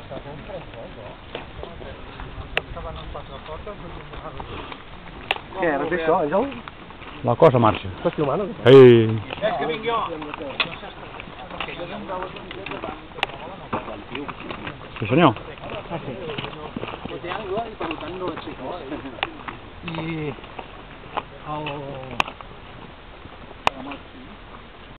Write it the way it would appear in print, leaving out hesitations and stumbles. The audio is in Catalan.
Què era això, Àngel? La cosa marxa. Estàs filmant o què? Ei! És que vinc jo! Sí, senyor. I el